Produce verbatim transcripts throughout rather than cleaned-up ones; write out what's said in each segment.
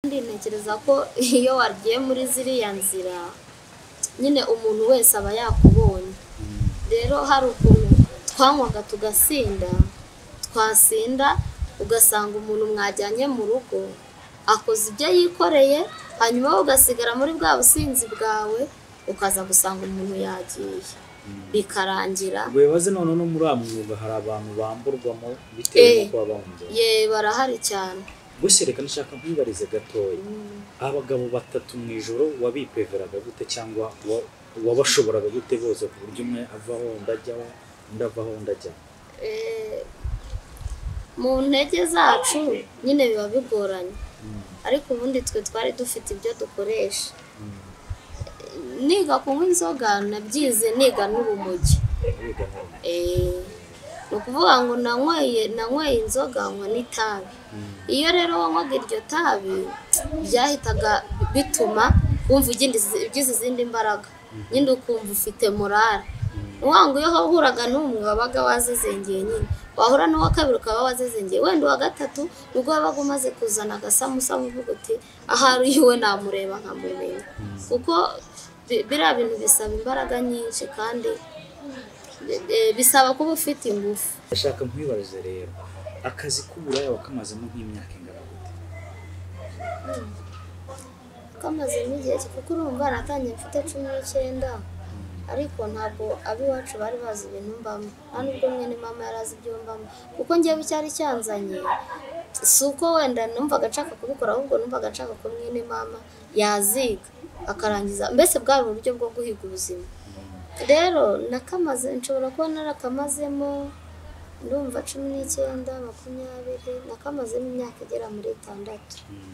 ntekereza ko iyo wagiye muri ziriya nzira nyine umuntu wese aba yakubonye. Rero hari ukuntu twanywaga tugasinda, twasinda ugasanga umuntu mwajyanye mu rugo akoze ibyo yikoreye, hanyuma ugasigara muri bwa businzi bwawe, ukaza gusanga umuntu yagiye bikarangira. Ubwo bibaze none no muri amwuga hari abantu bamburwamo bitewe no kuba bahunze. Ye barahari cyane. Gusa reka nshaka kwibarize gatoya. Abagabo batatu mu ijoro wabipeveraga gute cyangwa wabashoboraga gute bose ku buryo umwe avaho ndajyaho ndavaho ndajya? Eh mu ntege zacu nyine biba bigoranye, ariko ubundi twe twari dufite ibyo dukoresha. Niga kunywa inzoga nabyize niga n'urumogi. Eh nukuvuga ngo nanyweye nanyweye inzoga nkwa n'itabi. Iyo rero wanywaga iryo tabi byahitaga bituma wumva ugize izindi imbaraga, nyine ukumva ufite morale. Uwangu iyo hahuraga n'umwe wabaga wazezengeye nyine, wahura n'uwa kabiri ukaba wazezengeye, wenda uwa gatatu nubwo wabaga umaze kuzana agasamusa uvuga uti ahari iwe namureba nkamumenya, kuko biriya bintu bisaba imbaraga nyinshi kandi bisaba kuba ufite ingufu. Ndashaka nkwibarize rero, akazi k'uburaya wakamazemo nk'imyaka ingana gute? Kamazemo igihe kuko urumva natangiye mfite cumi n'icyenda, ariko ntabwo abiwacu bari bazi ibintu mbamo, nta nubwo mwene mama yarazi ibyo mbamo, kuko njyewe icyari cyanzanye si uko wenda numvaga nshaka kubikora, ahubwo numvaga nshaka ko mwene mama yaziga akarangiza, mbese bwari uburyo bwo guhiga ubuzima. Rero nakamaze nshobora kuba narakamazemo ndumva cumi n'icyenda makumyabiri, nakamazemo imyaka igera muri itandatu.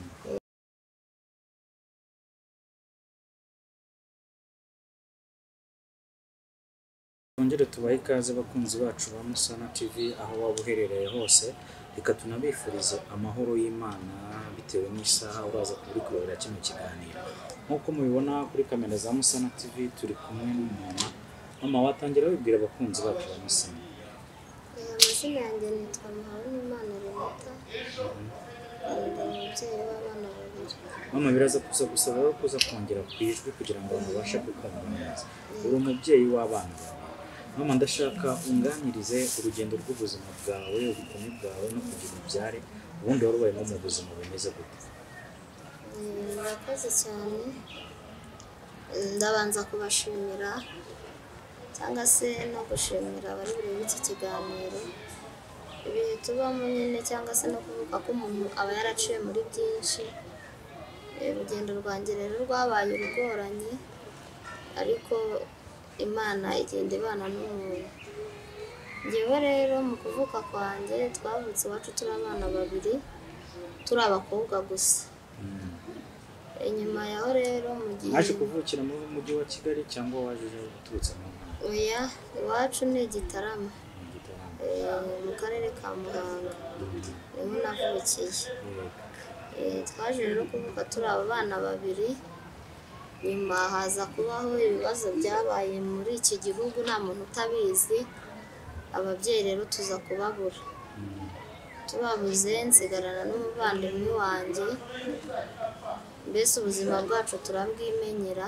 Twongere tubahe ikaze bakunzi bacu ba Musana T V aho waba uherereye hose, reka tunabifurize amahoro y'Imana bitewe n'isaha uraza kubikorera kino kiganiro. Nkuko mubibona kuri kamera za Musana T V turi kumwe n'umama. Mama, watangira wibwira abakunzi bacu ba Musana. Amazina yanjye nitwa Muhawenimana Renata, ndi umubyeyi w'abana babiri. Mama, biraza kuza gusaba ko kuza kongera kwijwi kugira ngo babashe kukumva neza. Uri umubyeyi w'abana babiri. Mama, ndashaka unganirize urugendo rw'ubuzima bwawe, ubukumi bwawe no kugira ubyare, ubundi warubayemo mu buzima bumeze gute? Murakoze cyane, ndabanza kubashimira cyangwa se no gushimira abari muri iki kiganiro. Ibihe tubamo nyine cyangwa se no kuvuga ko umuntu aba yaraciye muri byinshi. Urugendo rwanjye rero rwabaye urugoranye, ariko Imana igenda ibana n'umuntu. Njyewe rero mu kuvuka kwanjye twavutse iwacu turi abana babiri, turi abakobwa gusa. Inyuma yaho rero mu gihe waje kuvukira mu mujyi wa Kigali cyangwa waje guturutse mu ntara? Oya, iwacu ni Gitarama, mu karere ka Muhanga, niho navukiye. Twaje rero kuvuka turi abana babiri, nyuma haza kubaho ibibazo byabaye muri iki gihugu nta muntu utabizi, ababyeyi rero tuza kubabura. Tubabuze nsigarana n'umuvandimwe wanjye, mbese ubuzima bwacu turabwimenyera.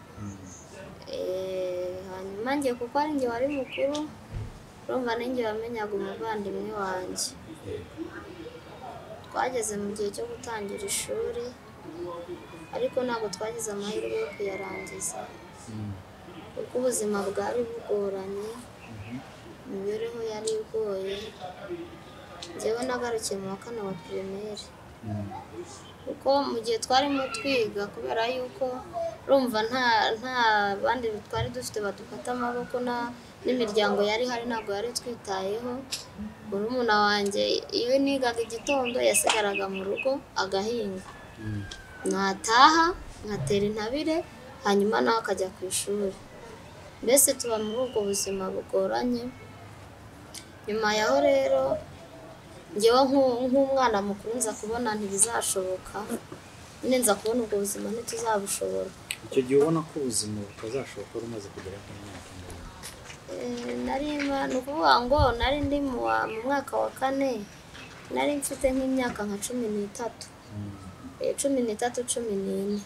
Hanyuma njye kuko ari njye wari mukuru, urumva ninjye wamenyaga umuvandimwe wanjye. Twageze mu gihe cyo gutangira ishuri, ariko ntabwo twagize amahirwe yo kuyarangiza kuko ubuzima bwari bugoranye, imibereho yari igoye. Njyewe nagarukiye mu wa kane wa primaire, kuko mu gihe twarimo twiga, kubera yuko urumva nta nta bandi twari dufite badufata amaboko n'imiryango yari hari ntabwo yari twitayeho. Murumuna wanjye iyo nigaga igitondo yasigaraga mu rugo agahinga, nataha nkatera intabire, hanyuma nawe akajya ku ishuri. Mbese tuba muri ubwo buzima bugoranye. Nyuma yaho rero njyewe nk'umwana mukuru nza kubona ntibizashoboka, nyine nza kubona ubwo buzima ntituzabushobora. Icyo gihe ubona ko ubuzima butazashoboka umaze kugera ku myaka ingana? Nari ni ukuvuga ngo nari ndi mu mwaka wa kane, nari mfite nk'imyaka nka cumi n'itatu. cumi n'itatu cumi n'ine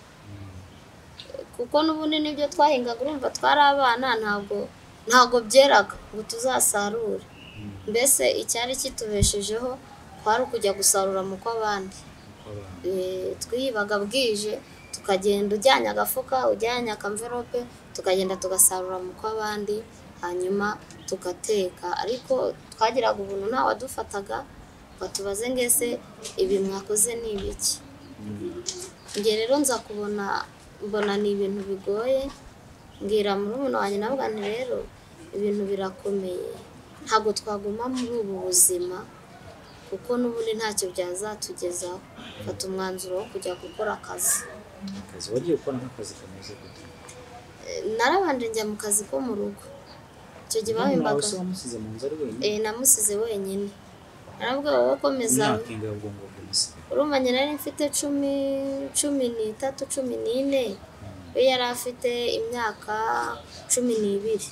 kuko n'ubundi nibyo twahingaga urumva twari abana ntabwo ntabwo byeraga ngo tuzasarure mbese icyari kitubeshejeho twari ukujya gusarura mu kw'abandi twiyibaga bwije tukagenda ujyanye agafuka ujyanye akamverope tukagenda tugasarura mu kw'abandi hanyuma tugateka ariko twagiraga ubuntu nta wadufataga batubaze ngese ibi mwakoze ni ibiki nge rero nza kubona mbona ni ibintu bigoye mbwira murumuna wanjye nabwo nti rero ibintu birakomeye ntabwo twaguma muri ubu buzima kuko n'ubundi ntacyo byazatugezaho fata umwanzuro wo kujya gukora akazi akazi wagiye gukora nk'akazi kameze gute narabanje njya mu kazi ko mu rugo icyo gihe bahembaga wamusize mu nzu ari wenyine eh namusize wenyine narabwo wowe komeza urumva njye nari mfite cumi cumi n'itatu cumi n'ine we yari afite imyaka cumi n'ibiri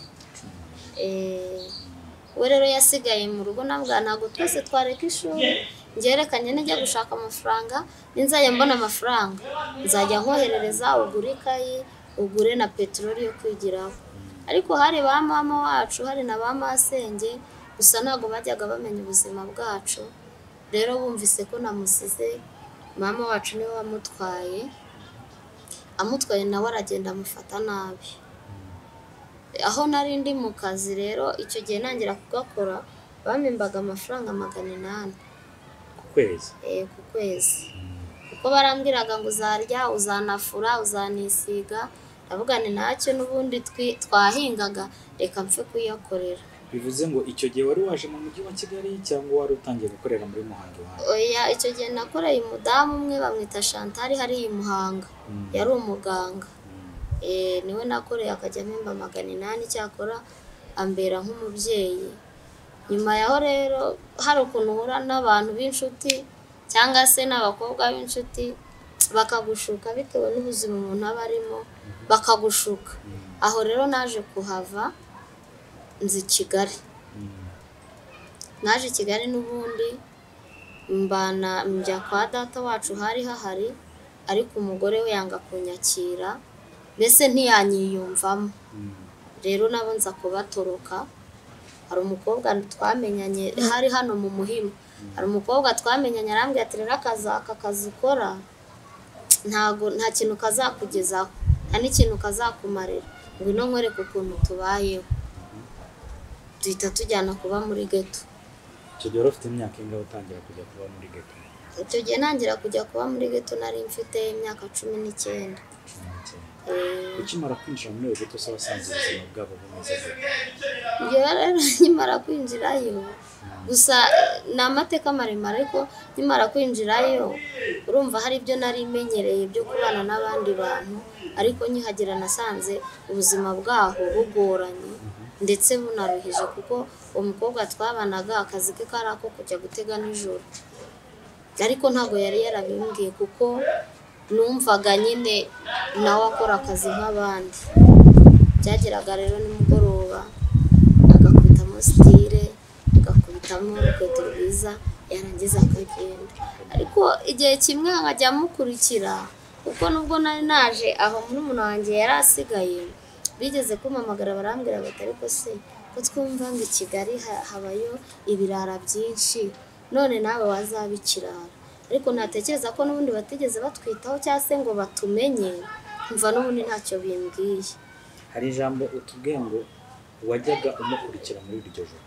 eh we rero yasigaye mu rugo nabwo ntabwo twese twareka ishuri ngerekanye njya gushaka amafaranga ninzajya mbona amafaranga nzajya nkoherereza ugure ikayi ugure na peteroli yo kwigiraho ariko hari ba mama wacu hari na ba masenge gusa ntabwo bajyaga bamenya ubuzima bwacu rero bumvise ko namusize mama wacu niwe wamutwaye amutwaye nawe aragenda amufata nabi aho nari ndi mu kazi rero icyo gihe nangira kugakora bamembaga amafaranga magana inani ku kwezi eh ku kwezi kuko barambwiraga ngo uzarya uzanafura uzanisiga ndavuga ni ntacyo n'ubundi twahingaga reka mpfe kuyakorera bivuze ngo icyo gihe wari waje mu mujyi wa Kigali cyangwa wari utangiye gukorera muri Muhanga wawe oya icyo gihe nakoreye umudamu umwe bamwita Chantal hari i Muhanga yari umuganga eh niwe nakoreye akajya mpemba magana inani cyakora ambera nk'umubyeyi nyuma yaho rero hari ukuntu uhura n'abantu b'inshuti cyangwa se n'abakobwa b'inshuti bakagushuka bitewe n'ubuzima umuntu aba arimo bakagushuka aho rero naje kuhava nzi Kigali naje Kigali n'ubundi mbana njya kwa data wacu hari hahari ariko umugore we yanga kunyakira mbese ntiyanyiyumvamo rero nabo nza kubatoroka hari umukobwa twamenyanye hari hano mu Muhima hari umukobwa twamenyanye arambwira ati rero akazi aka kazi ukora ntago nta kintu kazakugezaho nta n'ikintu kazakumarira ngwino nkwereke ukuntu tubayeho duhita tujyana kuba muri ghetto icyo gihe ufite imyaka ingahe utangira kujya kuba muri ghetto icyo gihe nangira kujya kuba muri ghetto nari mfite imyaka cumi n'icyenda ukimara kwinjira muri ghetto se wasanze ubuzima bwabo bumeze gute iyo rero nkimara kwinjirayo gusa ni amateka maremare ariko nkimara kwinjirayo urumva hari ibyo nari imenyereye byo kubana n'abandi bantu ariko nkihagera nasanze ubuzima bwaho bugoranye ndetse bunaruhije kuko umukobwa twabanaga akazi ke kari ako kujya gutega nijoro ariko ntabwo yari yarabimbwiye kuko numvaga nyine nawe akora akazi nk'abandi byageraga rero nimugoroba agakubitamo sitire agakubitamo urukweto rwiza yarangiza akagenda ariko igihe kimwe nkajya mukurikira kuko nubwo nari naje aho muri umuntu wanjye yari asigaye bigeze kumpamagara barambwira bati ariko se ko twumva ngo i Kigali habayo ibirara byinshi none nawe wazaba ikirara ariko natekereza ko n'ubundi batigeze batwitaho cyangwa se ngo batumenye mva n'ubundi ntacyo bimbwiye hari ijambo utubwiye ngo wajyaga umukurikira muri iryo joro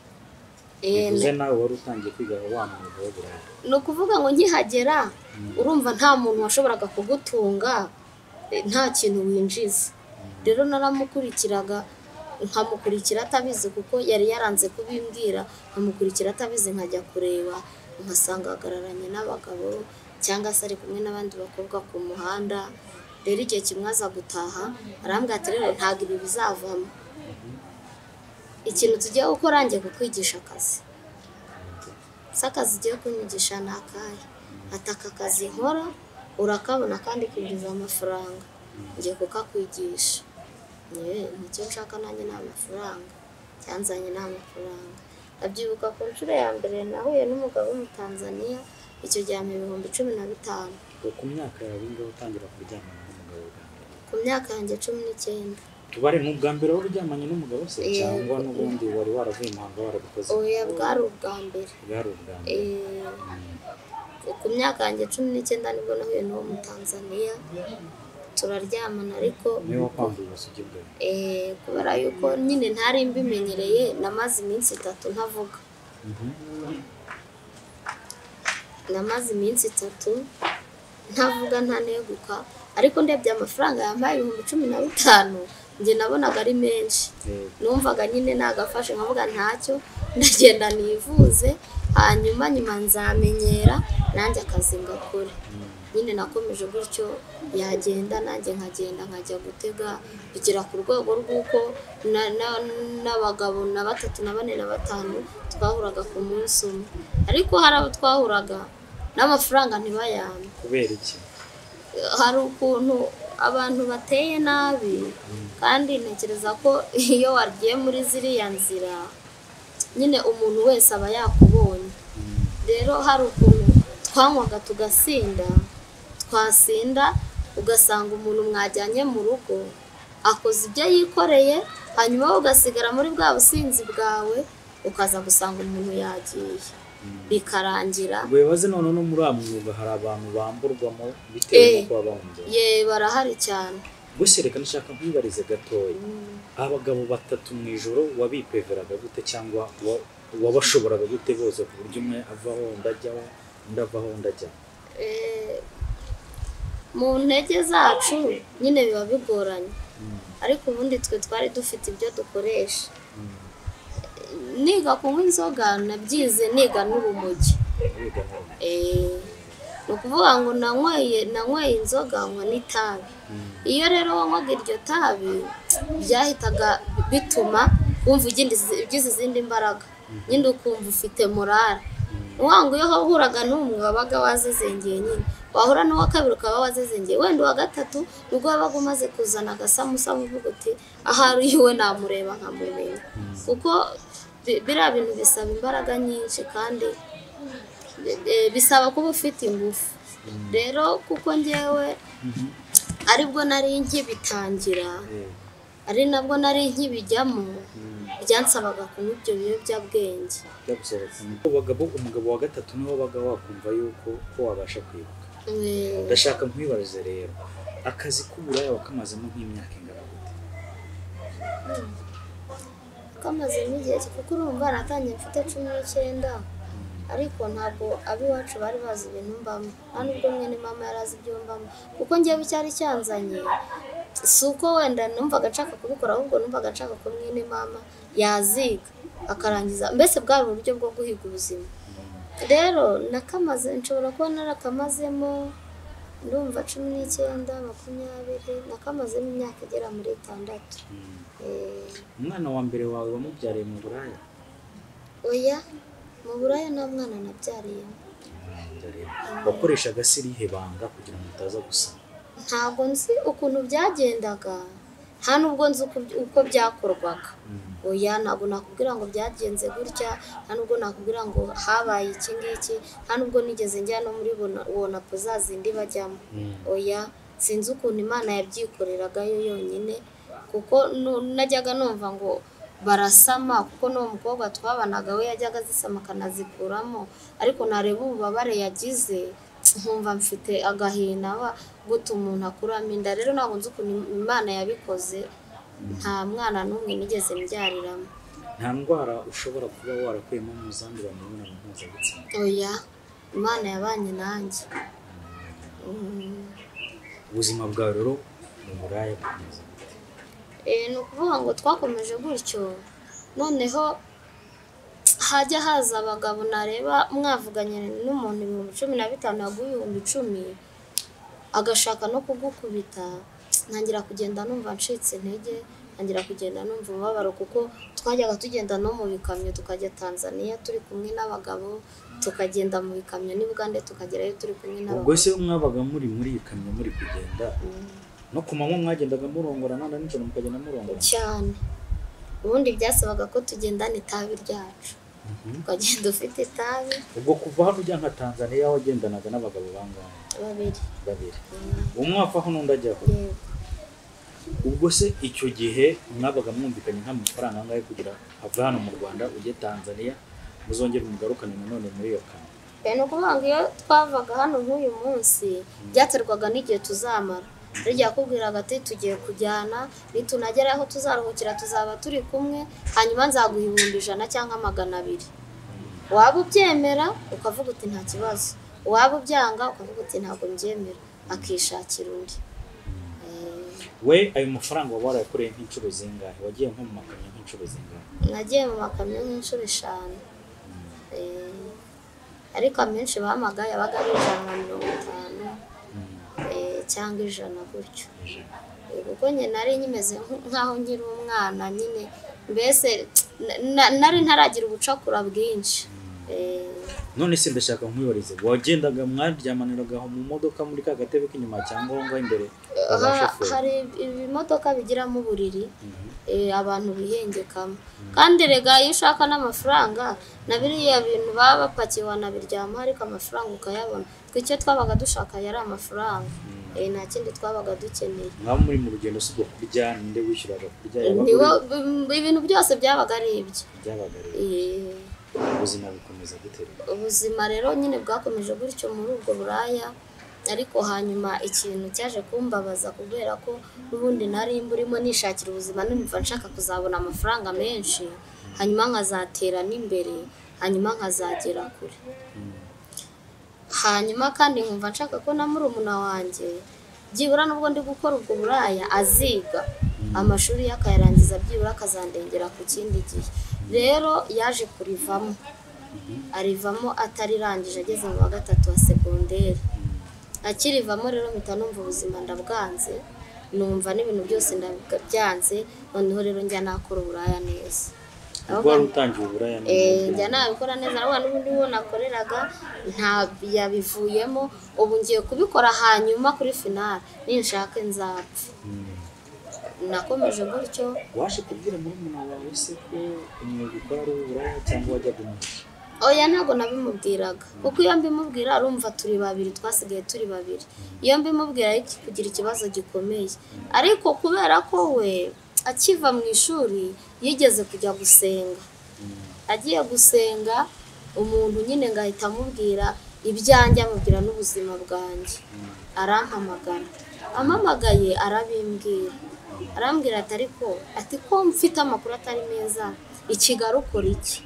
bivuze nawe wari utangiye kwiga wa mwuga wo buraya ni ukuvuga ngo nkihagera urumva nta muntu washoboraga kugutunga nta kintu winjiza rero naramukurikiraga nkamukurikira atabizi kuko yari yaranze kubimbwira nkamukurikira atabizi nkajya kureba nkasanga ahagararanye n'abagabo cyangwa se ari kumwe n'abandi bakobwa ku muhanda rero igihe kimwe aza gutaha arambwira ati rero ntabwo ibi bizavamo ikintu tugiye gukora ngiye kukwigisha akazi se akazi ugiye kunyigisha ni akahe ati aka kazi nkora urakabona kandi kinjiza amafaranga ngiye kukakwigisha nicyo nshaka nanjye ni amafaranga cyanzanye ni amafaranga ndabyibuka ku nshuro ya mbere nahuye n'umugabo w'umutanzaniya icyo gihe mu ibihumbi cumi na bitanu ku myaka yawe ngaho utangira kuryamana n'umugabo bwa mbere? ku myaka yanjye cumi n'icyenda. Tubare mu bwa mbere wari uryamanye n'umugabo se cyangwa n'ubundi wari waravuye imahanga warabikoze? Oya, bwari ubwa mbere. Bwari ubwa mbere. Eh, ku myaka yanjye cumi n'icyenda nibwo nahuye n'uwo mu Tanzania turaryamana, ariko niwe wakwambuye ubusugi bwawe? eh, kubera yuko nyine ntari mbimenyereye, namaze iminsi itatu ntavuga. Namaze iminsi itatu ntavuga ntaneguka, ariko ndebye amafaranga yambaye ibihumbi cumi na bitanu njye nabonaga ari menshi. Numvaga nyine nagafashe nkavuga ntacyo, ndagenda nivuze, hanyuma nyuma nzamenyera nanjye akazi ngakora. Nyine nakomeje gutyo, yagenda nanjye nkagenda nkajya gutega, bigera ku rwego rw'uko n'abagabo na batatu na bane na batanu twahuraga ku munsi umwe, ariko hari abo twahuraga n'amafaranga ntibayampe. Kubera iki? Hari ukuntu abantu bateye nabi, kandi ntekereza ko iyo wagiye muri ziriya nzira nyine umuntu wese aba yakubonye. Rero hari ukuntu twanywaga tugasinda, twasinda ugasanga umuntu mwajyanye mu rugo akoze ibyo yikoreye, hanyuma ugasigara muri bwa businzi bwawe, ukaza gusanga umuntu yagiye bikarangira. Webaze none no muri amwuga hari abantu bamburwamo bitewe n'uko babahunze? Ye, barahari cyane. Gusa reka nshaka nkwibarize gatoya, abagabo batatu mu ijoro wabipeveraga gute, cyangwa wabashoboraga gute bose ku buryo umwe avaho undi ajyaho undi avaho undi ajyaho? Mu ntege zacu nyine biba bigoranye, ariko ubundi twe twari dufite ibyo dukoresha. Niga kunywa inzoga nabyize niga n'urumogi. Ni ukuvuga ngo nanyweye nanyweye inzoga nywa n'itabi. Iyo rero wanywaga iryo tabi byahitaga bituma wumva ugize izindi mbaraga, nyine ukumva ufite morale. Uwanga iyo wahuraga n'umwe wabaga wazezengeye, nyine wahura n'uwa kabiri ukaba wazezengeye, wenda uwa gatatu nubwo wabaga umaze kuzana agasamusamu uvuga uti ahari iwe namureba nkamumenya, kuko biriya bintu bisaba imbaraga nyinshi kandi bisaba kuba ufite ingufu. Rero kuko njyewe aribwo nari nkibitangira, ari nabwo nari nkibijyamo, byansabaga kunywa ibyo biyobyabwenge. Abagabo, umugabo wa gatatu niwe wabaga wakumva yuko ko wabasha kwibuka. Ndashaka nkwibarize rero, akazi k'uburaya wakamazemo nk'imyaka ingana gute? Kamazemo igihe kuko urumva natangiye mfite cumi n'icyenda, ariko ntabwo ab'iwacu bari bazi ibintu mbamo, nta nubwo mwene mama yari azi ibyo mbamo, kuko njyewe icyari cyanzanye si uko wenda numvaga nshaka kubikora, ahubwo numvaga nshaka ko mwene mama yaziga akarangiza, mbese bwari uburyo bwo guhiga ubuzima. Rero nakamaze, nshobora kuba narakamazemo ndumva cumi n'icyenda makumyabiri, nakamazemo imyaka igera muri itandatu. Umwana wa mbere wawe wamubyariye mu buraya? Oya, mu buraya nta mwana nabyariyemo. Wakoreshaga se irihe banga kugira ngo utaza gusama? Ntabwo nzi ukuntu byagendaga, nta nubwo nzi uko byakorwaga. Oya, ntabwo nakubwira ngo byagenze gutya, nta nubwo nakubwira ngo habaye iki ngiki, nta nubwo nigeze njya no muri wonapo za zindi bajyamo. Oya, sinzi ukuntu Imana yabyikoreragayo yonyine, kuko najyaga numva ngo barasama, kuko n'uwo mukobwa twabanaga we yajyaga azisama akanazikuramo, ariko nareba ububabare yagize nkumva mfite agahinda guta umuntu akuramo inda. Rero ntabwo nzi ukuntu Imana yabikoze, nta mwana n'umwe nigeze mbyariramo. Nta ndwara ushobora kuba warakuyemo mu zandura mu mibonano mpuzabitsina? Oya, Imana yabanye nanjye. Ubuzima bwawe rero mu buraya bukomeza? Ni ukuvuga ngo twakomeje gutyo, noneho hajya haza abagabo nareba mwavuganye n'umuntu ibihumbi cumi na bitanu yaguha ibihumbi icumi agashaka no kugukubita, ntangira kugenda numva ncitse intege, ntangira kugenda numva umubabaro, kuko twajyaga tugenda no mu bikamyo tukajya Tanzania turi kumwe n'abagabo, tukagenda mu bikamyo n'i Bugande tukagerayo turi kumwe n'abagabo. Ubwo se mwabaga muri muri ikamyo muri kugenda no ku manywa mwagendaga murongorana nijoro mukagenda murongorana? Cyane, ubundi byasabaga ko tugendana itabi ryacu. ukagenda ufite itabi. Ubwo kuva hano ujya nka Tanzania wagendanaga n'abagabo bangahe? Babiri. Babiri. Umwe apfa hano undi ajya. Yego. Ubwo se icyo gihe mwabaga mwumvikanye nk'amafaranga angahe kugira ava hano mu Rwanda ujye Tanzania muzongera umugarukane nanone muri iyo kamwe? Ni ukuvuga ngo iyo twavaga hano nk'uyu munsi byaterwaga n'igihe tuzamara. Rya kubwiraga ati tugiye kujyana nitunagera aho tuzaruhukira tuzaba turi kumwe, hanyuma nzaguha ibihumbi ijana cyangwa magana abiri. Waba ubyemera ukavuga uti nta kibazo, waba ubyanga ukavuga uti ntabwo mbyemera, akishakira undi. We ayo mafaranga waba warayakoreye nk'inshuro zingahe? Wagiye nko mu makamyo nk'inshuro zingahe? Nagiye mu makamyo nk'inshuro eshanu. Ariko amenshi bamaga yabaga ari ijana na mirongo itanu cyangwa ijana gutyo. Kuko nyine nari nyimeze nk'aho nkiri umwana nyine, mbese nari ntaragira ubucakura bwinshi. None se ndashaka nkwibarize, wagendaga mwaryamaniraga mu modoka muri ka gatebe k'inyuma cyangwa ngo imbere? Hari ibimodoka bigiramo uburiri abantu bihengekamo, kandi rega iyo ushaka n'amafaranga na biriya bintu baba bapakiye wanabiryama ariko amafaranga ukayabona. Twicyo twabaga dushaka yari amafaranga, nta kindi twabaga dukeneye. Mwaba muri mu rugendo si bwo kurya, ninde wishyuraga kurya? Ibintu byose byabaga ari ibyo. Byabaga ari ibyo. Ubuzima bukomeza gutera. Ubuzima rero nyine bwakomeje gutyo muri ubwo buraya, ariko hanyuma ikintu cyaje kumbabaza kubera ko n'ubundi nari mburimo nishakira ubuzima, numva nshaka kuzabona amafaranga menshi, hanyuma nkazatera n'imbere, hanyuma nkazagera kure. Hanyuma kandi nkumva nshaka ko na murumuna wanjye byibura nubwo ndi gukora ubwo buraya aziga amashuri yakayarangiza byibura akazandengera ku kindi gihe. Rero yaje kurivamo, arivamo atarirangije ageze mu wa gatatu wa segonderi. Akirivamo rero mpita numva ubuzima ndabwanze, numva n'ibintu byose ndabyanze, noneho rero njya nakora uburaya neza. Ubwo utangiye uburaya neza? Eh, njya nabikora neza, ariko n'ubundi wo nakoreraga nta yabivuyemo. Ubu ngiye kubikora hanyuma kuri finale ninshaka nzapfa. Nakomeje gutyo. Waje kubwira murumuna wawe se ko umwuga ukora ari uburaya cyangwa wajyaga umuhisha? Oya, ntabwo nabimubwiraga, kuko iyo mbimubwira arumva turi babiri, twasigaye turi babiri. Iyo mbimubwira kugira ikibazo gikomeye, ariko kubera ko we akiva mu ishuri yigeze kujya gusenga. Agiye gusenga umuntu nyine ngahita amubwira ibyanjye, amubwira n'ubuzima bwanjye. Arampamagara, amamagaye arabimbwira, arambwira ati ariko ati ko mfite amakuru atari meza, ikigaru ukora iki?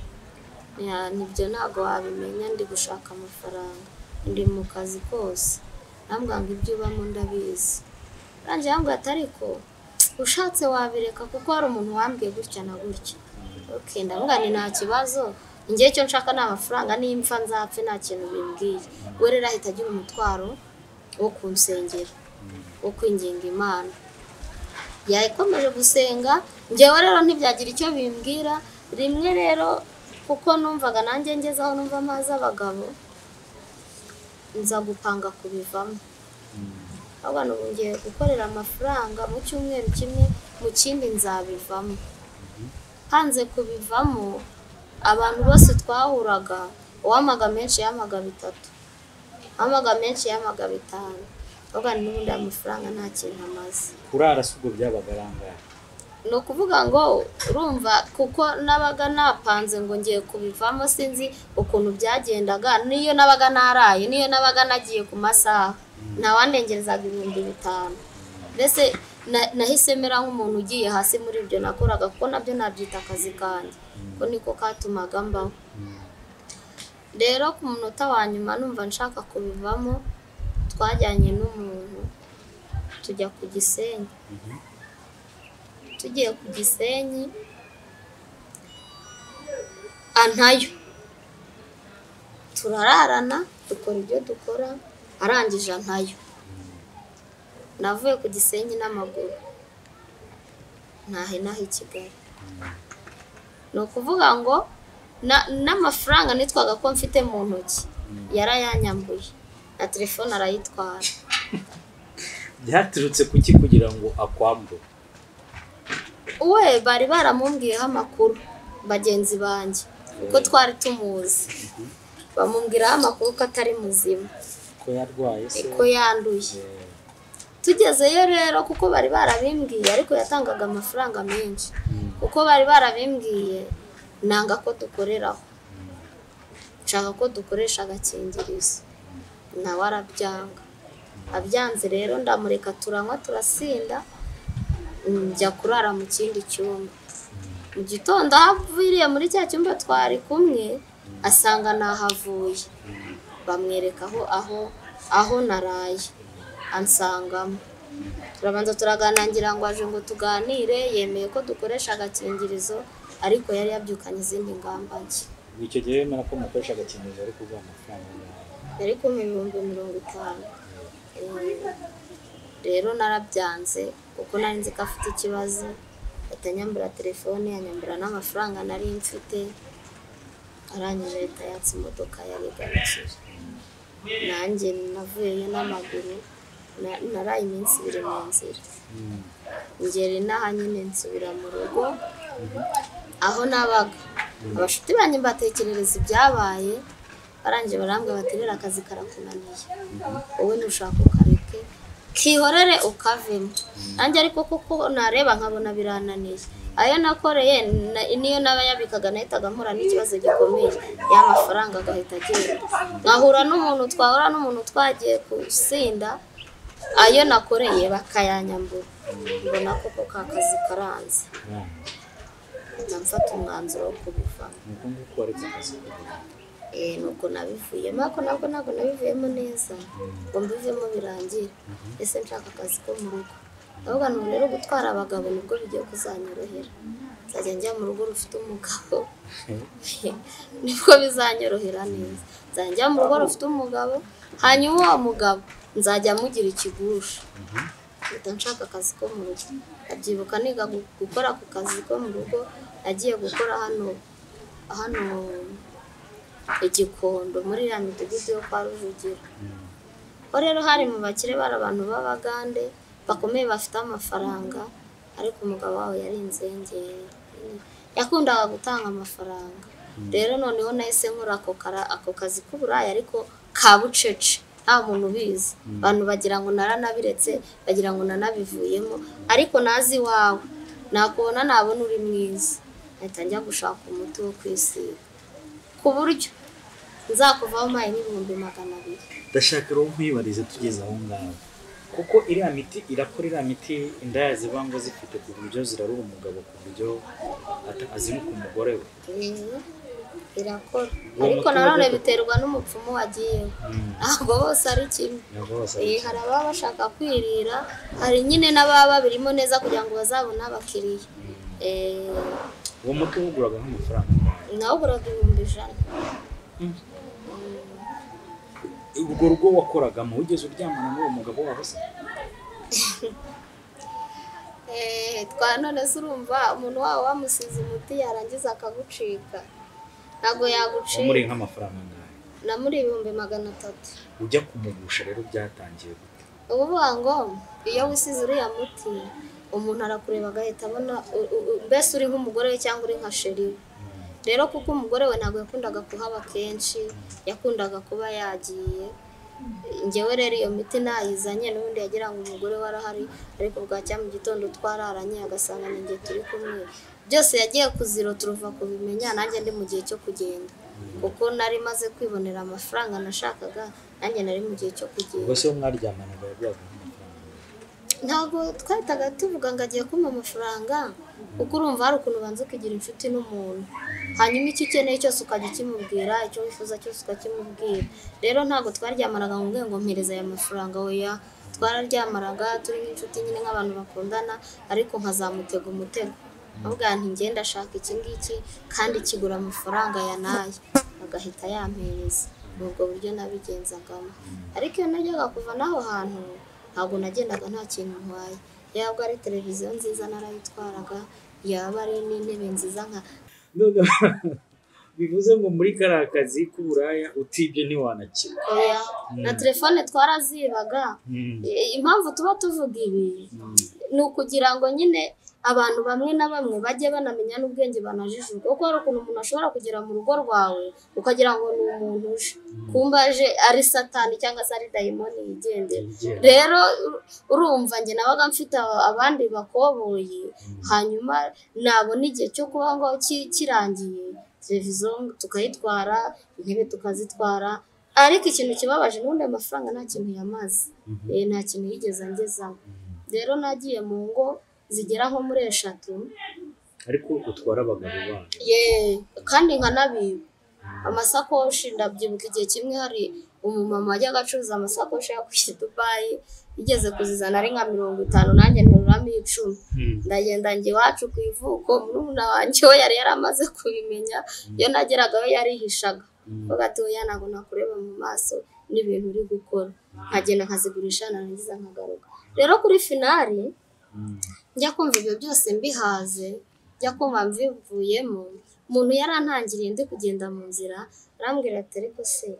Nibyo ntabwo wabimenya, ndi gushaka amafaranga, ndi mu kazi kose. Nambwira ngo ibyo ubamo ndabizi. Rangiye yambwira ati ariko ushatse wabireka kuko hari umuntu wambwiye gutya na gutya. Okay, ndamubwira ni nta kibazo, njye cyo nshaka ni amafaranga, nimpfa nzapfe nta kintu bimbwiye. We rero ahita agira umutwaro wo kunsengera, wo kwinginga Imana. Yakomeje gusenga, njyewe rero ntibyagira icyo bimbwira. Rimwe rero kuko numvaga nanjye ngeze aho numva amazi abagabo, nza gupanga kubivamo. Ahubwo n'ubu ngiye gukorera amafaranga mu cyumweru kimwe, mu kindi nzabivamo. Hanze kubivamo abantu bose twahuraga, uwamaga menshi yamaga bitatu, amaga menshi yamaga bitanu. Ahubwo n'ubundi amafaranga nta kintu amaze. Kurara si ubwo byabaga arangahe? Ni ukuvuga ngo urumva kuko nabaga napanze ngo ngiye kubivamo, sinzi ukuntu byagendaga. Niyo nabaga naraye, niyo nabaga nagiye ku masaha, nta wandengerezaga ibihumbi bitanu. Mbese nahise mera nk'umuntu ugiye hasi muri ibyo nakoraga, kuko nabyo nabyita akazi kanjye, ko niko katumaga mbaho. Rero ku munota wa nyuma numva nshaka kubivamo, twajyanye n'umuntu tujya ku Gisenyi. Tugiye ku Gisenyi antayo, turararana dukora ibyo dukora, arangije antayo. Navuye ku Gisenyi n'amaguru ntahe naho i Kigali. Ni ukuvuga ngo n'amafaranga nitwaga ko mfite mu ntoki yarayanyambuye, na telefone arayitwara. Byaturutse kuki kugira ngo akwambure? We bari baramumbwiyeho amakuru bagenzi banjye kuko twari tumuzi bamubwiraho amakuru ko atari muzima ko yarwaye se ko yanduye tugezeyo rero kuko bari barabimbwiye ariko yatangaga amafaranga menshi kuko bari barabimbwiye nanga ko dukoreraho nshaka ko dukoresha agakingirizo nawe arabyanga abyanze rero ndamureka turanywa turasinda njya kurara mu kindi cyumba mu gitondo haviriye muri cya cyumba twari kumwe asanga nahavuye bamwereka aho aho aho naraye ansangamo turabanza turaganangira ngo aje ngo tuganire yemeye ko dukoresha agakingirizo ariko yari yabyukanye izindi ngamba nshya icyo gihe yemera ko mukoresha agakingirizo ariko ubwo amafaranga yari ku ibihumbi mirongo itanu rero narabyanze kuko nari nzi ko afite ikibazo atanyambura telefone anyambura n'amafaranga nari mfite arangije leta yatse imodoka yari igarukije nanjye navuyeyo n'amaguru naraye iminsi ibiri mu nzira ngera inaha nyine nsubira mu rugo aho nabaga abashuti banjye mbatekerereza ibyabaye barangije barambwira bati rero akazi karakunaniye wowe ntushaka ukareke kihorere ukavemo nanjye ariko kuko nareba nkabona birananiye ayo nakoreye niyo naba yabikaga nahitaga mpura n'ikibazo gikomeye ya mafaranga agahita agenda nkahura n'umuntu twahura n'umuntu twagiye gusinda ayo nakoreye bakayanyambura mbona koko ka kazi karanze namfata umwanzuro wo kubivamo eh nuko nabivuyemo ariko nabwo ntabwo nabivuyemo neza ngo mbivemo birangira ese nshaka akazi ko mu rugo ahubwo n'ubu rero gutwara abagabo nibwo bigiye kuzanyorohera nzajya njya mu rugo rufite umugabo nibwo bizanyorohera neza nzajya njya mu rugo rufite umugabo hanyuma uwo mugabo nzajya mugira ikigusha nshaka akazi ko mu rugo abyibuka niga gukora ku kazi ko mu rugo agiye gukora hano hano Igikondo muri ya midugudu yo kwa Rujugira ko rero hari mu bakire bari abantu b'Abagande bakomeye bafite amafaranga ariko umugabo wawe yari inzengeri yakundaga gutanga amafaranga rero noneho nahise nkora ako kara ako kazi k'uburaya ariko ka bucece nta muntu ubizi abantu bagira ngo naranabiretse bagira ngo nanabivuyemo ariko nazi wawe nakubona nabona uri mwiza ahita njya gushaka umuti wo kwisiga ku buryo nzakuvaho mayi n'ibihumbi magana abiri ndashaka rero nkwibarize tugeze aho ngaho kuko iriya miti irakora iriya miti indaya ziba ngo zifite ku buryo zirarura umugabo ku buryo azimuka umugore we irakora ariko nanone biterwa n'umupfumu wagiyeho ntabwo bose ari kimwe hari ababa bashaka kwirira hari nyine n'ababa birimo neza kugira ngo bazabone abakiriya uwo muti uguraga nk'amafaranga nawe uguraga ibihumbi ijana ubwo rugo wakoragamo wigeze uryamana n'uwo mugabo wawe se twa none se urumva umuntu wawe wamusize umuti yarangiza akagucika ntabwo yagucika muri nk'amafaranga ngahe na muri ibihumbi magana atatu ujya kumugusha rero byatangiye gute ubuvuga ngo iyo wisize uriya muti umuntu arakureba agahita abona mbese uri nk'umugore we cyangwa uri nka sheri rero kuko umugore we ntabwo yakundaga kuhaba kenshi yakundaga kuba yagiye njyewe rero iyo miti nayizanye n'ubundi yagira ngo umugore we arahari ariko bwacya mu gitondo twararanye agasanga ninjye turi kumwe byose yagiye kuziro turuva kubimenya nanjye ndi mu gihe cyo kugenda kuko nari maze kwibonera amafaranga nashakaga nanjye nari mu gihe cyo kugenda ubwo se mwaryamanaga yabyaga ntabwo twahitaga tuvuga ngo agiye kumpa amafaranga kuko urumva hari ukuntu ubanza ukigira inshuti n'umuntu hanyuma icyo ukeneye cyose ukajya ukimubwira icyo wifuza cyose ukakimubwira rero ntabwo twaryamanaga ngo ngo mpereze aya mafaranga oya twararyamanaga turi nk'inshuti nyine nk'abantu bakundana ariko nkazamutega umutego ahubwo nti ngenda ashaka iki ngiki kandi kigura amafaranga ya naye agahita yampereza ubwo buryo nabigenzagamo ariko iyo najyaga kuva n'aho hantu ntabwo nagendaga nta kintu ntwaye yaba ari televiziyo nziza narayitwaraga yaba ari n'intebe nziza nka bivuze ngo muri kariya kazi k'uburaya utibye ntiwanakira oya na telefone twarazibaga impamvu tuba tuvuga ibi ni ukugira ngo nyine abantu bamwe na bamwe bajye banamenya n'ubwenge banajijurwa, kuko hari ukuntu umuntu ashobora kugera mu rugo rwawe ukagira ngo ni umuntu uje, kumva aje ari satani cyangwa se ari dayimoni yigendera. Rero urumva njye nabaga mfite abandi bakoboyi, hanyuma nabona igihe cyo kuba ngo kirangiye televiziyo tukayitwara, intebe tukazitwara, ariko ikintu kibabaje n'ubundi amafaranga nta kintu yamaze, nta kintu yigeze angezaho. Rero nagiye mu ngo zigera nko muri eshatu, ariko utwara abagabo babo ye kandi nkanabiba amasakoshi. Ndabyibuka igihe kimwe hari umumama wajyaga acuruza amasakoshi yakuye Dubai, igeze kuzizana ari nka mirongo itanu, nanjye nteruramo icumi. Ndagenda njye iwacu ku ivuko, murumuna wanjye we yari yaramaze kubimenya, iyo nageragayo yarihishaga vuga ati oya ntabwo nakureba mu maso n'ibintu uri gukora, nkagenda nkazigurisha narangiza nkagaruka. Rero kuri finali njya kumva ibyo byose mbihaze, njya kumva mvivuyemo, umuntu yarantangiriye ndi kugenda mu nzira arambwira ati ariko se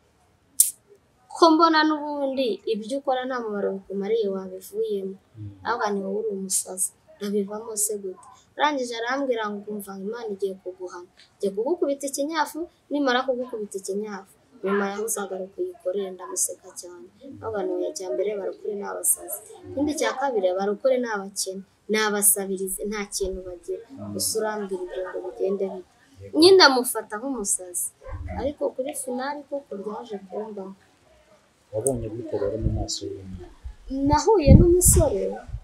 ko mbona n'ubundi ibyo ukora nta mumaro bikumariye wabivuyemo, ahubwo ni wowe uri umusazi, ndabivamo se gute? Arangije arambwira ngo umva Imana igiye kuguhana, igiye kugukubita ikinyafu, nimara kugukubita ikinyafu nyuma yaho uzagaruka uyikorere. Ndamuseka cyane, ahubwo ni wowe cya mbere barukore ni abasazi, ikindi cya kabiri barukore ni abakene, ni abasabirizi, nta kintu bagira, gusa urambwira ibyo ngo bigende bite. Nyine ndamufata nk'umusazi, ariko kuri finali koko byaje kumbaho. wabonye gute rero mu maso y'Imana? Nahuye n'umusore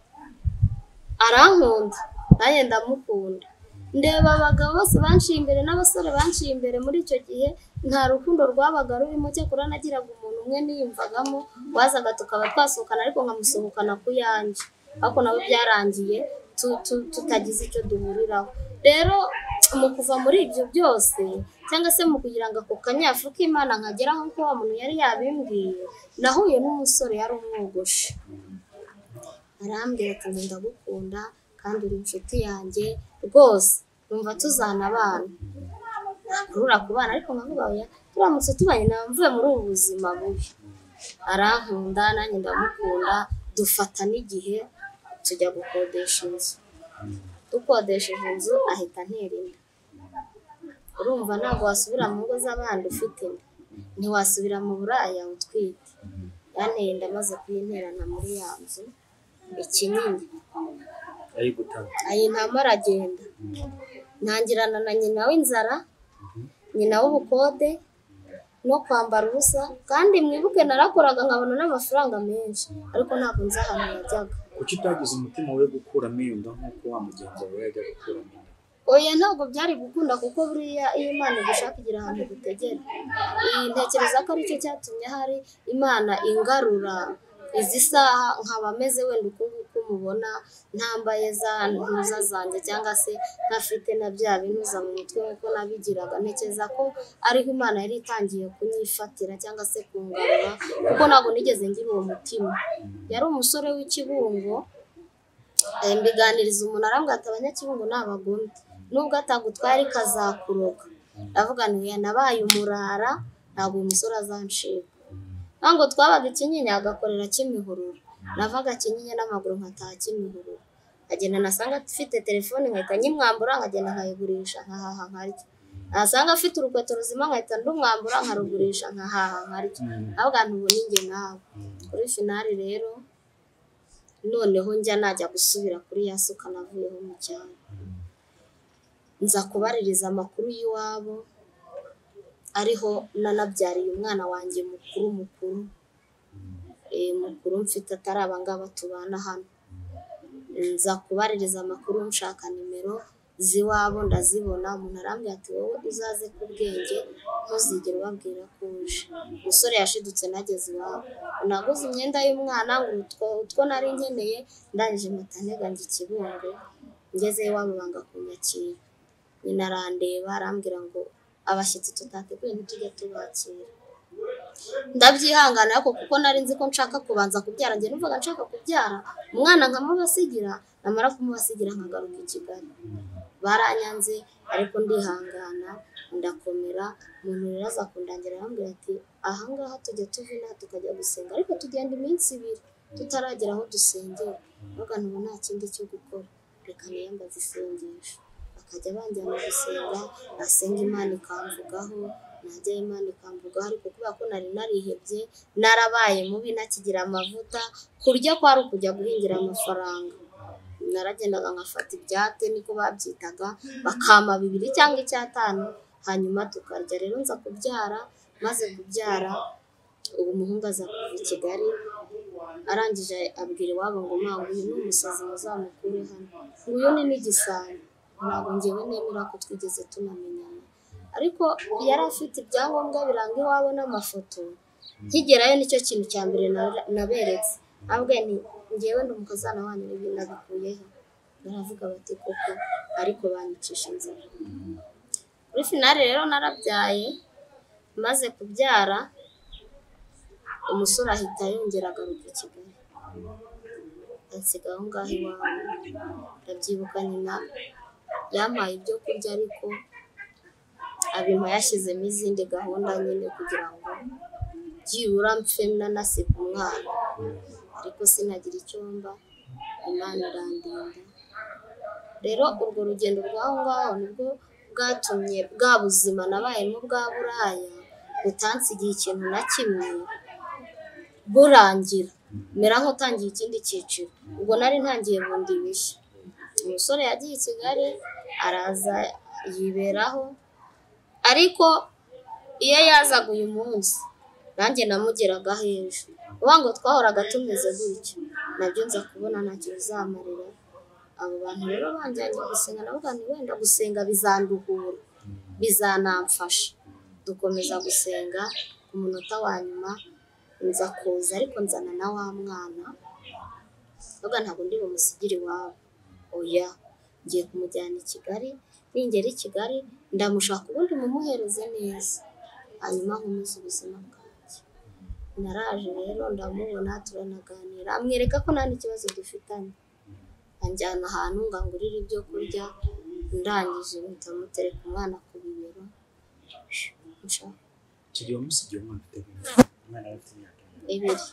arankunda, nanjye ndamukunda. Ndeba abagabo bose banciye imbere n'abasore banciye imbere, muri icyo gihe nta rukundo rwabaga rurimo, cyakora nagiraga umuntu umwe niyumvagamo wazaga tukaba twasohokana, ariko nkamusohokana ku yanjye, ariko nawe byarangiye tutagize icyo duhuriraho. Rero mu kuva muri ibyo byose, cyangwa se mu kugira ngo ako kanyafu k'Imana nkageraho nk'uko wa muntu yari yabimbwiye, nahuye n'umusore yari umwogoshe, arambwira ati ndagukunda kandi uri inshuti yanjye rwose, numva tuzana abana nakurura ku bana, ariko nkavuga oya turamutse tubanye nawe mvuye muri ubu buzima bubi. Arankunda nanjye ndamukunda, dufata n'igihe tujya gukodesha inzu. Dukodesheje inzu ahita antera inda. Urumva ntabwo wasubira mu ngo z'abandi ufite inda, ntiwasubira mu buraya utwite. Yanteye inda maze kuyinterana muri ya nzu ikinini, ari gutanga ayintama aragenda, ntangirana na nyina w'inzara, nyina w'ubukode no kwambara ubusa, kandi mwibuke narakoraga nkabona n'amafaranga menshi, ariko ntabwo nzi ahantu yajyaga. Kuki utagize umutima we gukuramo iyo nda nk'uko wa mugenzi wawe yajya gukuramo inda? Oya ntabwo byari gukunda, kuko buriya iyo Imana igushaka igira ahantu gutegera. Iyi ntekereza ko aricyo cyatumye hari Imana ingarura izi saha nkaba meze wenda uko nguko mubona, ntambaye za ntuza zanjye cyangwa se ntafite na bya bintuza mu mutwe nk'uko nabigiraga. Ntekereza ko ariho Imana yari itangiye kunyifatira cyangwa se kungarura, kuko ntabwo nigeze ngira uwo mutima. Yari umusore w'ikibungo, mbiganiriza umuntu arambwira ati abanyakibungo ni abagome, nubwo atagutwara ariko azakuroga. Ndavuga nti oya nabaye umurara, ntabwo uyu musore azancika. Ntabwo twabaga Ikinyinya agakorera Kimihurura, navaga Kinyinya n'amaguru nkataha Kimihurura, agenda nasanga afite telefone nkahita nyimwambura, nkagenda nkayigurisha nkahaha nkarya. Nasanga afite urukweto ruzima nkahita ndumwambura nkarugurisha nkahaha nkarya. Ahubwo ntubu ninjye nawe. Kuri finali rero noneho njya najya gusubira kuri ya suka navuyeho mu cyaro, nza kubaririza amakuru y'iwabo, ariho nanabyariye umwana wanjye mukuru mukuru eh mukuru mfite atari abangaba tubana hano. Nza kubaririza amakuru nshaka nimero ziwabo ndazibona, umuntu arambwira ati wowe uzaze ku bwenge ntuzigere ubabwira ko uje. Umusore yashidutse nageze iwabo, naguze imyenda y'umwana ngo utwo utwo nari nkeneye, ndangije mpatantega njye Kibungo, ngeze iwabo banga kunyakira. Nyina arandeba arambwira ngo abashyitsi tutateguye ntitujye tubakira. Ndabyihangana ariko kuko nari nzi ko nshaka kubanza kubyara, njye numvaga nshaka kubyara umwana nkamubasigira, namara kumubasigira nkagaruka i Kigali. Baranyanze ariko ndihangana ndakomera. Umuntu rero aza kundangira arambwira ati ahangaha tujya tuvina tukajya gusenga, ariko tugenda iminsi ibiri tutaragera aho dusengera. Baga ntubu nta kindi cyo gukora, reka bakaniyambaza isengesho bakajya banjyana gusenga nasenga Imana ikamvugaho najya Imana ikamvugaho ariko kubera ko nari narihebye narabaye mubi nakigira amavuta kurya kwari ukujya guhingira amafaranga naragendaga nkafata ibyate niko babyitaga bakama bibiri cyangwa icyatanu hanyuma tukarya rero nza kubyara maze kubyara ubu umuhungu aza kuva i Kigali arangije abwira iwabo ngo mama uyu ni umusazi muzamukure hano uyu ni n'igisambo ntabwo ngewe nemera ko twigeze tunamenyana ariko yari afite ibyangombwa biranga iwabo n'amafoto nkigerayo nicyo kintu cya mbere naberetse ahubwo ni ngewe ndi umukazana wanyu n'ibintu nabikuyeho baravuga bati koko ariko banyicisha inzara muri finale rero narabyaye maze kubyara umusore ahita yongera agaruka i Kigali ansiga aho ngaho iwabo ndabyibuka nyina yampaye ibyo kurya ariko abima yashyizemo izindi gahunda nyine kugira ngo byibura mpfe nanasiga umwana ariko sinagira icyo mba Imana irandinda rero urwo rugendo rw'aho ngaho nibwo bwatumye bwa buzima nabayemo bwa buraya butansigiye ikintu na kimwe burangira mera nk'utangiye ikindi cyiciro ubwo nari ntangiye bundi bishya umusore yagiye i Kigali araza yiberaho ariko iyo yazaga uyu munsi nanjye namugeraga hejuru uvuga ngo twahoraga tumeze gutyo nabyo nza kubona ntacyo bizamarira abo bantu rero banjyanye gusenga navuga nti wenda gusenga bizanduhura bizanamfasha dukomeza gusenga ku munota wa nyuma nza kuza ariko nzana na wa mwana vuga ntabwo ndi bumusigire iwabo oya ngiye kumujyana i Kigali ningera i Kigali ndamushaka ubundi mumuhereze neza hanyuma nkomeze ubuzima bwanjye naraje rero ndamubona turanaganira amwereka ko nta n'ikibazo dufitanye anjyana ahantu ngangurira ibyo kurya ndangije mpita mutereka umwana ku bibero kigiye umusigiye umwana ufite umwana afite imyaka ibiri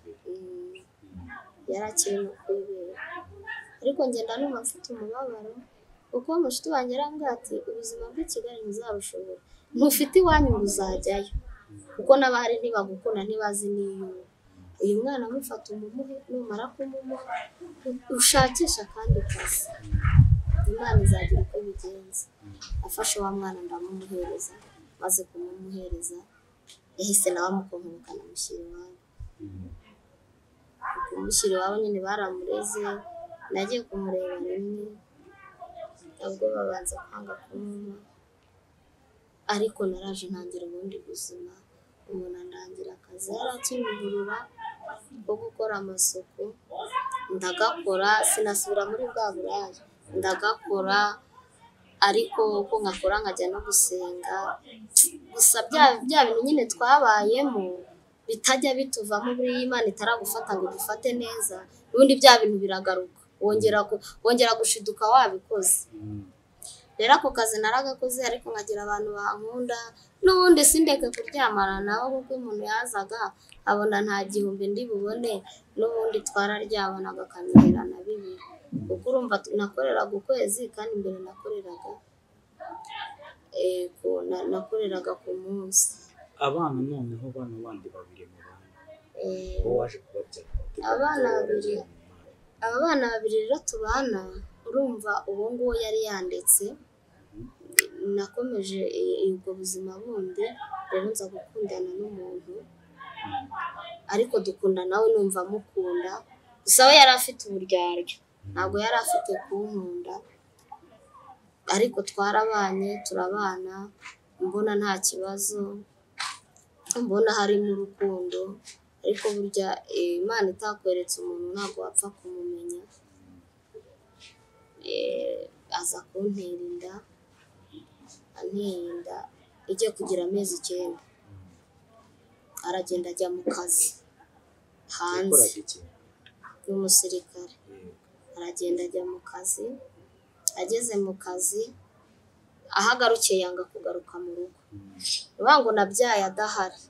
yarakiri mu kwibera ariko ngenda numva mfite umubabaro kuko mushiti wanjye arambwira ati ubuzima bw'i Kigali ntuzabushobora ntufite iwanyu uzajyayo kuko n'abahari ntibagukunda ntibazi n'iyo uyu mwana amufata umumuhe numara kumumuha ushakisha kandi kazi Imana izagira uko bigenza afashe wa mwana ndamumuhereza maze kumumuhereza yahise nawe amukonkobokana amushyira iwabo kumushyira iwabo nyine baramureze nagiye kumureba rimwe nabwo babanza kwanga kumuma ariko naraje ntangira ubundi buzima umuntu andangira akazi yarakimihurura ko gukora amasuku ndagakora sinasubira muri bwa buraya ndagakora ariko uko nkakora nkajya no gusenga gusa bya bya bintu nyine twabayemo bitajya bituvamo buri Imana itaragufata ngo dufate neza ubundi bya bintu biragaruka wongera wongera gushiduka wabikoze rero ako kazi naragakoze ariko nkagira abantu bankunda n'ubundi sindeke kuryamana nabo kuko umuntu yazaga abona nta gihumbi ndi bubone n'ubundi twararyabanaga akanirana bibi kuko urumva nakoreraga ukwezi kandi imbere nakoreraga ego nakoreraga ku munsi abana noneho bano bandi babiri mu bana bo waje kubabyara abana babiri aba bana babiri rero tubana urumva uwo nguwo yari yandetse nakomeje ubwo buzima bundi rero nza gukundana n'umuntu ariko dukunda nawe numva mukunda gusa we yari afite uburyaryo ntabwo yari afite kunkunda ariko twarabanye turabana mbona nta kibazo mbona harimo urukundo ariko burya Imana itakweretse umuntu ntabwo wapfa kumumenya aza kuntera inda anteye inda igiye kugira amezi icyenda aragenda ajya mu kazi hanze n'umusirikare aragenda ajya mu kazi ageze mu kazi ahagarukiye yanga kugaruka mu rugo uvuga ngo nabyaye adahari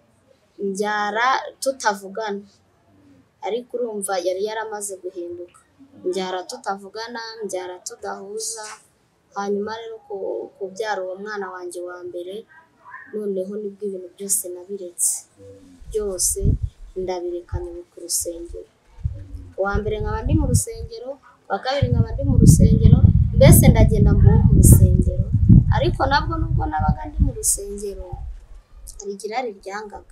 mbyara tutavugana ariko urumva yari yaramaze guhinduka mbyara tutavugana, mbyara tudahuza, hanyuma rero kubyara uwo mwana wanjye wa mbere, noneho nibwo ibintu byose nabiretse, byose ndabirekanye ku rusengero. Uwa mbere nkaba ndi mu rusengero, uwa kabiri nkaba ndi mu rusengero, mbese ndagenda mbuwe mu rusengero, ariko nabwo nubwo nabaga ndi mu rusengero hari igirari ryangaga,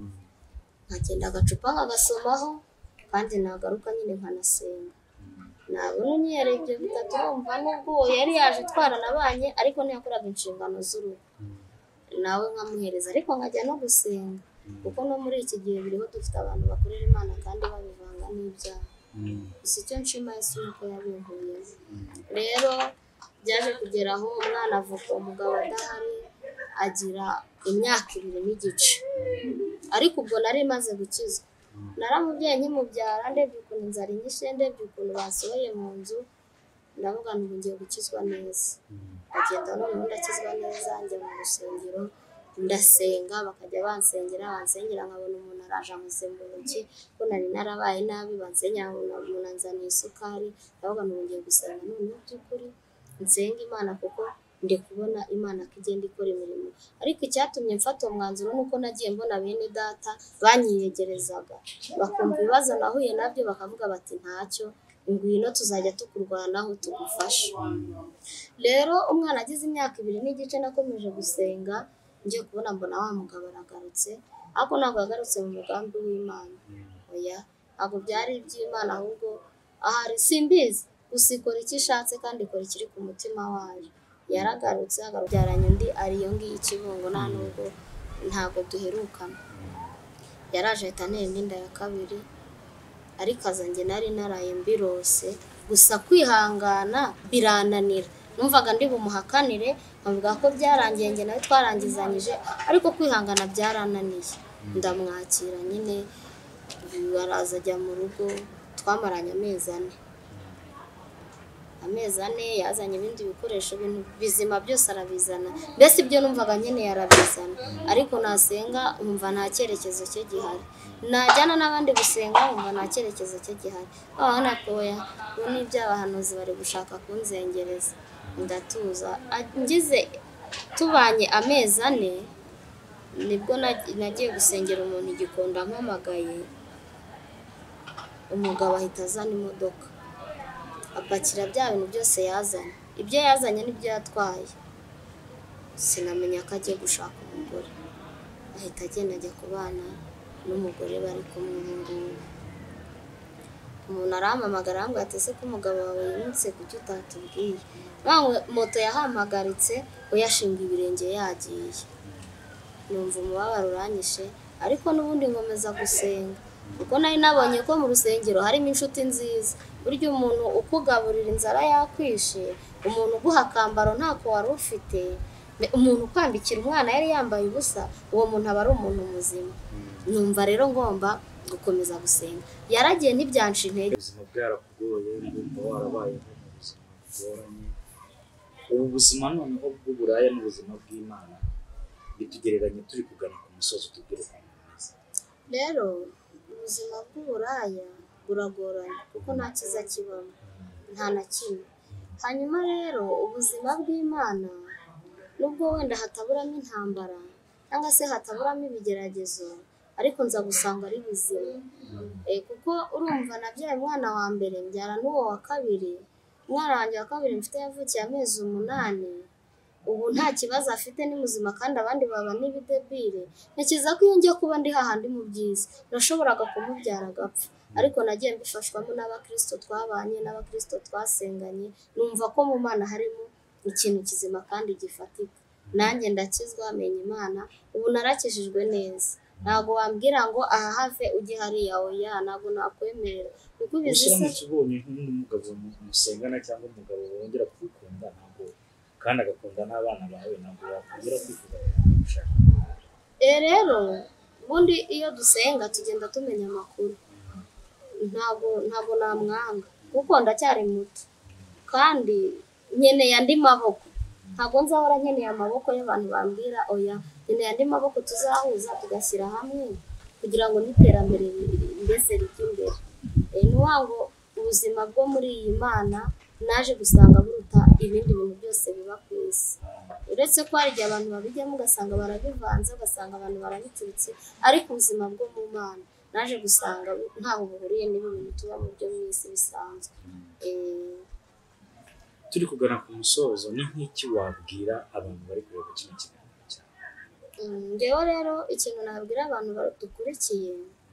nkagenda agacupa nkagasomaho kandi nagaruka nyine nkanasenga. Nabona unyiyarebye bitatu wumva nubwo yari yaje twaranabanye ariko ntiyakoraga inshingano z'urugo, nawe nkamuhereza ariko nkajya no gusenga, kuko no muri iki gihe biriho dufite abantu bakorera Imana kandi babivanga n'ibyaha. Gusa icyo nshima Yesu nuko yabinkuyeho. Rero byaje kugera aho umwana avuka umugabo adahari, agira imyaka ibiri n'igice, ariko ubwo nari maze gukizwa. Naramubyaye nkimubyara, ndebye ukuntu inzara inyishe, ndebye ukuntu basohoye mu nzu, ndavuga ngo ngiye gukizwa neza. Agenda noneho ndakizwa neza, njya mu rusengero ndasenga, bakajya bansengera, bansengera nkabona umuntu araje amuze mu ntoki ko nari narabaye nabi, bansengera umuntu anzaniye isukari, ndavuga ngo ngiye gusenga noneho by'ukuri nsenga Imana kuko ndi kubona Imana ko igenda ikora imirimo. Ariko icyatumye mfata umwanzuro nuko nagiye mbona bene data banyiyegerezaga, bakumva ibibazo nahuye nabyo bakavuga bati ntacyo, ngwino tuzajya tukurwanaho tugufasha. Rero umwana agize imyaka ibiri n'igice nakomeje gusenga, ngiye kubona mbona wa mugabo aragarutse, ariko ntabwo yagarutse mu mugambi w'Imana, oya ntabwo byari iby'Imana, ahubwo ahari simbizi, gusa ikora icyo ishatse kandi ikora ikiri ku mutima wayo. Yaragarutse agabyaranye undi ariyo ngiyo ikibungo, nta nubwo ntabwo duherukana. Yaraje ahita antera inda ya kabiri, ariko azanjye nari naraye mbirose, gusa kwihangana birananira. Numvaga ndi bumuhakanire, nkavuga ko byarangiye njye nawe twarangizanyije, ariko kwihangana byarananiye. Ndamwakira nyine, araza ajya mu rugo, twamaranye amezi ane. Amezi ane yazanye ibindi bikoresho, ibintu bizima byose arabizana, mbese ibyo numvaga nyine yarabizana, ariko nasenga nkumva nta cyerekezo cye gihari, najyana n'abandi gusenga nkumva nta cyerekezo cye gihari. Abana toya bo n'iby'abahanuzi bari gushaka kunzengereza, ndatuza. Ngize tubanye amezi ane nibwo nagiye gusengera umuntu igikondo, ampamagaye, umugabo ahita azana imodoka, apakira bya bintu byose yazanye. Ibyo yazanye n'ibyo yatwaye, sinamenya ko agiye gushaka umugore, ahita agenda ajya kubana n'umugore bari kumwe ngubu. Umuntu arampamagara arambwira ati ese ko umugabo wawe yimutse kuki utatubwiye? Moto yahamagaritse uyashinga ibirenge yagiye. Numva umubabaro uranyishe, ariko n'ubundi nkomeza gusenga, kuko nari nabonye ko mu rusengero harimo inshuti nziza. Burya umuntu ukugaburira inzara yakwishe, umuntu uguha akambaro ntako wari ufite, umuntu ukwambikira umwana yari yambaye ubusa, uwo muntu aba ari umuntu muzima. Numva rero ngomba gukomeza gusenga. Yaragiye ntibyansha intege. Ubuzima bwarakugoye, ndumva warabaye mu buzima bugoranye. Ubu buzima noneho bw'uburaya n'ubuzima bw'Imana bitugereranye turi kugana ku musozi, tubwire ko neza. Rero ubuzima bw'uburaya buragoranye kuko nta kiza kibamo, nta na kimwe. Hanyuma rero ubuzima bw'Imana nubwo wenda hataburamo intambara cyangwa se hataburamo ibigeragezo, ariko nza gusanga ari buzima. Eh kuko urumva nabyaye umwana wa mbere mbyara n'uwo wa kabiri, umwana wanjye wa kabiri mfite yavukiye amezi umunani, ubu nta kibazo afite, ni muzima kandi abandi baba n'ibidebire. Ntekereza ko iyo ngiye kuba ndi hahandi mu byiza nashoboraga kumubyara agapfa, ariko nagiye mbifashwamo n'abakristo twabanye, n'abakristo twasenganye, numva ko mu Mana harimo ikintu kizima kandi gifatika. Nanjye ndakizwa, menya Imana, ubu narakijijwe neza. Ntabwo wambwira ngo aha have ujye hariya, oya ntabwo nakwemerera, kuko bizisa ukibonye nk'umugabo musengana cyangwa umugabo wongera kugukunda, ntabwo kandi agakunda n'abana bawe, ntabwo wakongera kwifuza gushaka. Eh rero ubundi iyo dusenga tugenda tumenya amakuru, ntabwo ntabwo namwanga kuko ndacyari muto kandi nkeneye andi maboko. Ntabwo nzahora nkeneye amaboko y'abantu bambwira oya, nkeneye andi maboko tuzahuza tugashyira hamwe kugira ngo n'iterambere mbese rijye imbere. Ni wango ubuzima bwo muri iyi Mana naje gusanga buruta ibindi bintu byose biba ku isi. Uretse ko hari igihe abantu babijyamo ugasanga barabivanze, ugasanga abantu barabiturutse, ariko ubuzima bwo mu Mana naje gusanga ntaho buhuriye n'ibi bintu tuba mu byo mu isi bisanzwe. Turi kugana ku musozo, ni nk'iki wabwira abantu bari kureba kino kiganiro cyawe? Ngewe rero ikintu nabwira abantu badukurikiye,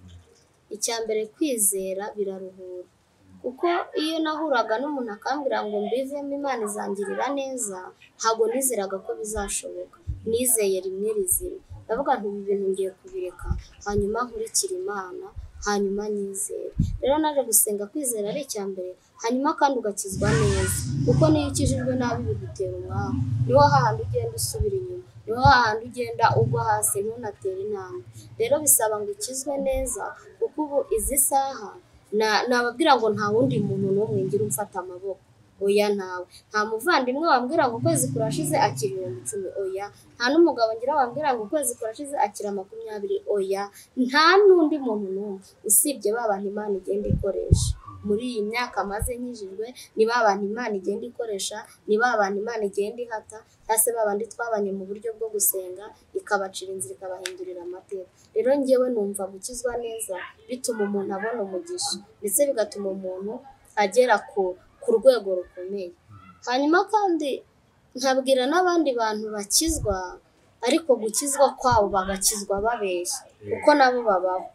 icya mbere kwizera biraruhura, kuko iyo nahuraga n'umuntu akambwira ngo mbivemo Imana izangirira neza, ntabwo nizeraga ko bizashoboka. Nizeye rimwe rizima, ndavuga nti ibi bintu ngiye kubireka, hanyuma nkurikira Imana, hanyuma nizere. Rero naje gusenga kwizera ari icya mbere, hanyuma kandi ugakizwa neza, kuko niyo ukijijwe nabi bigutera umwaku, niho hahandi ugenda usubira inyuma, niho hahandi ugenda ugwa hasi ntunatere intambwe. Rero bisaba ngo ukizwe neza, kuko ubu izi saha nababwira ngo nta wundi muntu n'umwe ngira umfata amaboko, oya ntawe. Nta muvandimwe wambwira ngo ukwezi kurashize akira ibihumbi icumi, oya. Nta n'umugabo ngira wambwira ngo ukwezi kurashize akira makumyabiri, oya. Nta n'undi muntu n'umwe, usibye ba bantu Imana igenda ikoresha muri iyi myaka maze nkijijwe. Ni ba bantu Imana igenda ikoresha, ni ba bantu Imana igenda ihata, cyase ba bandi twabanye mu buryo bwo gusenga ikabacira inzira ikabahindurira amateka. Rero ngewe numva gukizwa neza bituma umuntu abona umugisha, ndetse bigatuma umuntu agera ku ku rwego rukomeye. Hanyuma kandi nkabwira n'abandi bantu bakizwa, ariko gukizwa kwabo bagakizwa babeshya, kuko nabo babaho.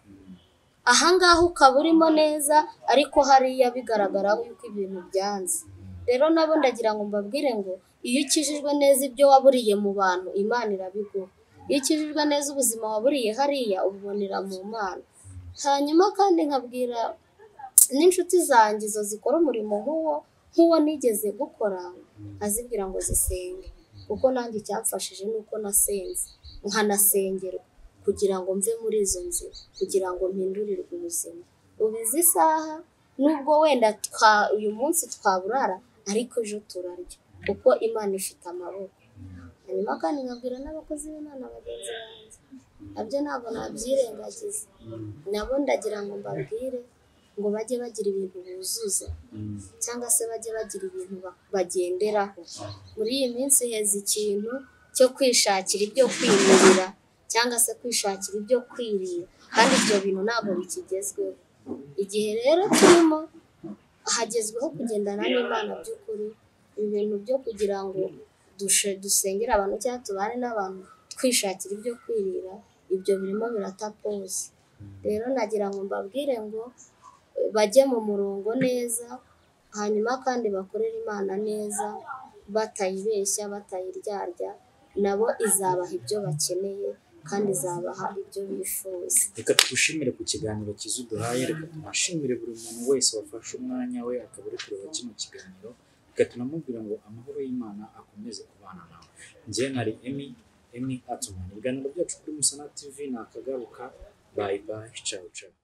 Ahangaha ukaba urimo neza, ariko hariya bigaragara yuko ibintu byanze. Rero nabo ndagira ngo mbabwire ngo iyo ukijijwe neza ibyo waburiye mu bantu, Imana irabiguha. Iyo ukijijwe neza ubuzima waburiye hariya ububonera mu Mana. Hanyuma kandi nkabwira n'inshuti zanjye izo zikora umurimo nk'uwo nk'uwo nigeze gukora, azibwira ngo zisenge, kuko nanjye icyamfashije nuko nasenze nkanasengerwa, kugira ngo mve muri izo nzira, kugira ngo mpindurirwe ubuzima. Ubu izi saha nubwo wenda uyu munsi twaburara, ariko ejo turarya, kuko Imana ifite amaboko. Hanyuma kandi nkabwira n'abakozi b'Imana bagenzi banjye, nabyo ntabwo nabyirengagiza. Nabo ndagira ngo mbabwire ngo bajye bagira ibintu buzuza, cyangwa se bajye bagira ibintu bagenderaho. Muri iyi minsi heza ikintu cyo kwishakira ibyo kwimirira, cyangwa se kwishakira ibyo kwirira, kandi ibyo bintu ntabwo bikigezweho. Igihe rero turimo hagezweho kugendana n'Imana by'ukuri. Ibintu byo kugira ngo dusengere abantu cyangwa tubane n'abantu twishakira ibyo kwirira, ibyo birimo biratapoza. Rero nagira ngo mbabwire ngo bajye mu murongo neza, hanyuma kandi bakorere Imana neza, batayibeshya, batayiryarya. Nabo izabaha ibyo bakeneye, kandi izabaha ibyo bifuza. Reka tugushimire ku kiganiro cyiza uduhaye, reka tunashimire buri muntu wese wafashe umwanya we akaba ari kureba kino kiganiro, reka tunamubwira ngo amahoro y'Imana akomeze kubana nawe. Njye nari Emmy Emmy Atman. Ibiganiro byacu kuri Musana T V nakagaruka. Bye bye, ciao ciao.